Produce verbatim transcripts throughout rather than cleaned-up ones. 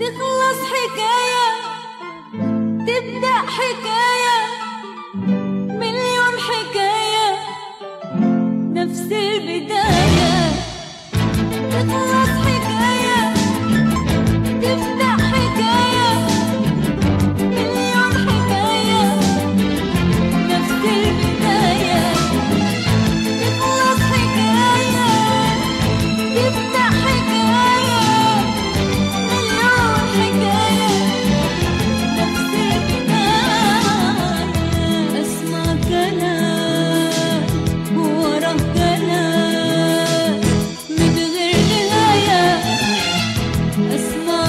تخلص حكاية تبدأ حكاية مليون حكاية نفس البداية. تخلص حكاية تبدأ حكاية مليون حكاية نفس البداية. تخلص حكاية تبدأ حكاية مليون حكاية نفس البداية. أسمع كلام ورا كلام من غير نهاية. أسمع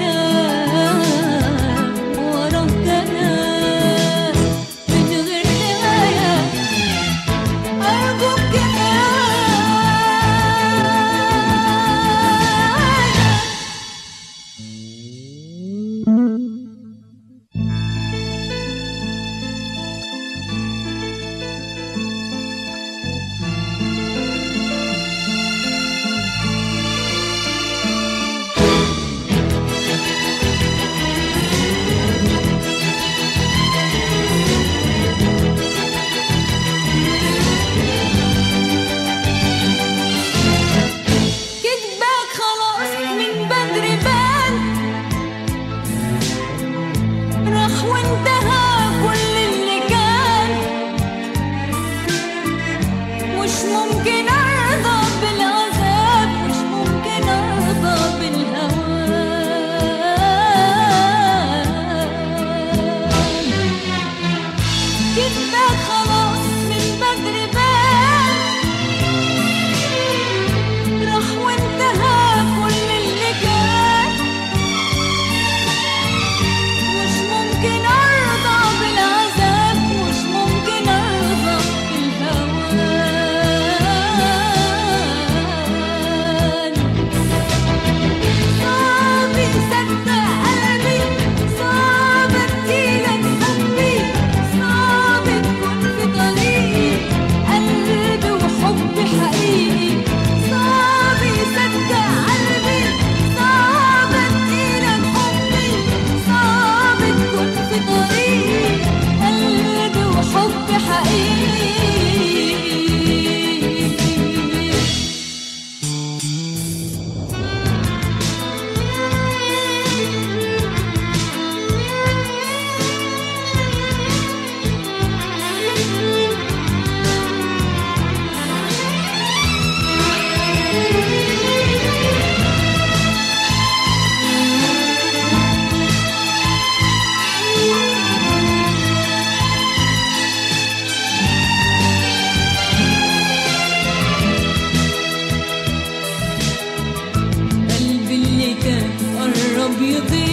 كلام ورا كلام من غير نهاية. أرجوك كفاية. كدبك خلاص من بدري بان راح وانتهى كل اللي كان. مش ممكن ارضى بالعذاب مش ممكن ارضى بالهوان. كدبك خلاص من بدري بان راح وانتهى كل اللي كان. مش ممكن ارضى بالعذاب مش ممكن ارضى بالهوان. صعب يصدق قلبي صعب اديلك حبي صعب تكون في طريقي قلبي وحبي حقيقي. صعب يصدق قلبي صعب اديلك حبي صعب تكون في طريقي قلبي وحبي حقيقي. قلبي اللي كان قرب يضيع